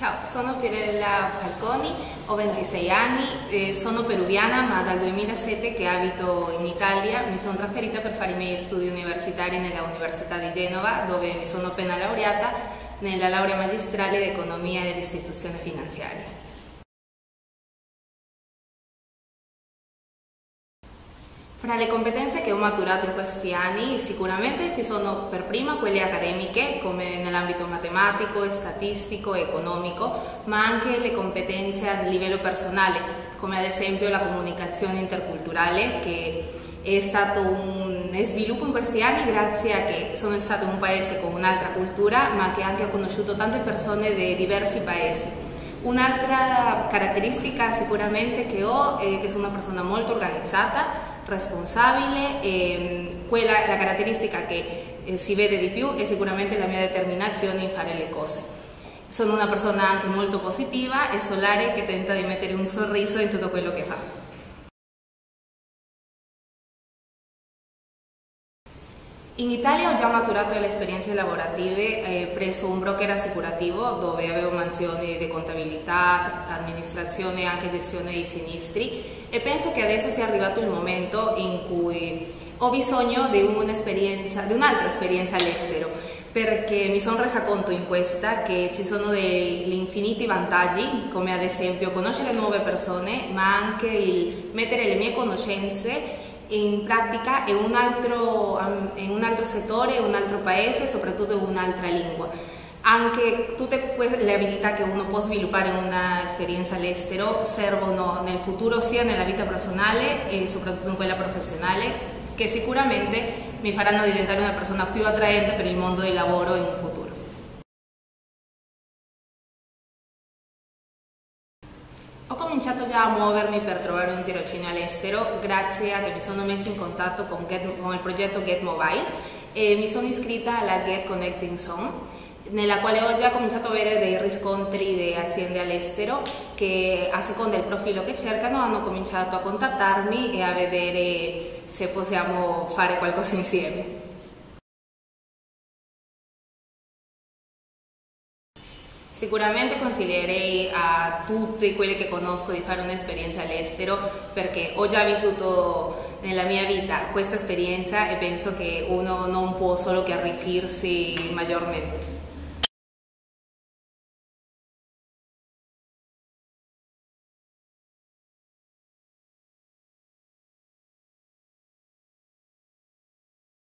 Ciao, sono Fiorella Falconi, ho 26 anni, sono peruviana ma dal 2007 che abito in Italia. Mi sono trasferita per fare i miei studi universitari nella Università di Genova, dove mi sono appena laureata nella laurea magistrale di Economia dell'istituzione finanziaria. Fra le competenze che ho maturato in questi anni sicuramente ci sono per prima quelle accademiche come nell'ambito matematico, statistico, economico, ma anche le competenze a livello personale come ad esempio la comunicazione interculturale che è stato un sviluppo in questi anni grazie a che sono stato in un paese con un'altra cultura ma che anche ho conosciuto tante persone di diversi paesi. Un'altra caratteristica sicuramente che ho è che sono una persona molto organizzata, responsabile e la caratteristica che si vede di più è sicuramente la mia determinazione in fare le cose. Sono una persona anche molto positiva e solare che tenta di mettere un sorriso in tutto quello che fa. In Italia ho già maturato le esperienze lavorative presso un broker assicurativo dove avevo mansioni di contabilità, amministrazione e anche gestione dei sinistri e penso che adesso sia arrivato il momento in cui ho bisogno di un'altra esperienza all'estero perché mi sono resa conto in questa che ci sono degli infiniti vantaggi come ad esempio conoscere nuove persone ma anche il mettere le mie conoscenze in pratica in un altro settore, in un altro paese, soprattutto in un'altra lingua. Anche tutte le abilità che uno può sviluppare in un'esperienza all'estero servono nel futuro sia nella vita personale e soprattutto in quella professionale che sicuramente mi faranno diventare una persona più attraente per il mondo del lavoro in un futuro. Ho cominciato già a muovermi per trovare un tirocinio all'estero grazie a che mi sono messa in contatto con il progetto Get Mobile e mi sono iscritta alla Get Connecting Zone, nella quale ho già cominciato a avere dei riscontri di aziende all'estero che a seconda del profilo che cercano hanno cominciato a contattarmi e a vedere se possiamo fare qualcosa insieme. Sicuramente consiglierei a tutti quelli che conosco di fare un'esperienza all'estero perché ho già vissuto nella mia vita questa esperienza e penso che uno non può solo che arricchirsi maggiormente.